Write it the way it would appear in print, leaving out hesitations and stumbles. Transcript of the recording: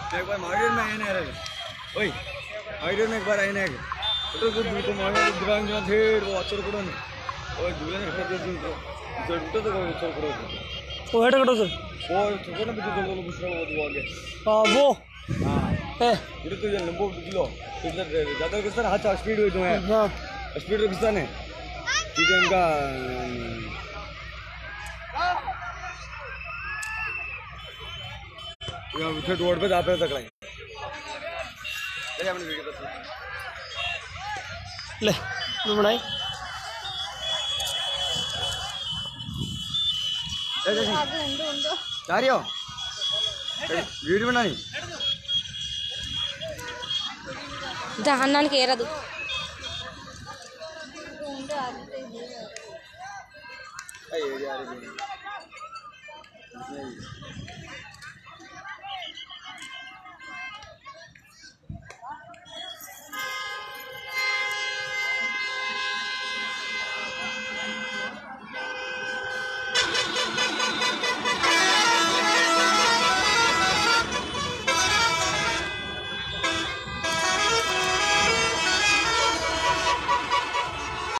एक बार मार्केट में आए ना रे ओए मार्केट में एक बार आए ना तो दूर मार्केट ग्रांग जो थे वो अचर करो नहीं ओए दूर ने खरीद दूर तो अचर करो वो हेड कटो सर वो छोटा ना बिजली दो दूसरा वो आगे वो हाँ है इधर तो ये लंबो किलो इधर ज़्यादा किस तरह हाथ स्पीड हुई तो है हाँ स्पीड तो किस तरह है ठीक है इनका या उठे रोड पे जाते तक लाइन ले अपनी वीडियो कर ले मैं बनाई जा रही हो वीडियो बनानी దహన్నానికి ఏరదు अरे यार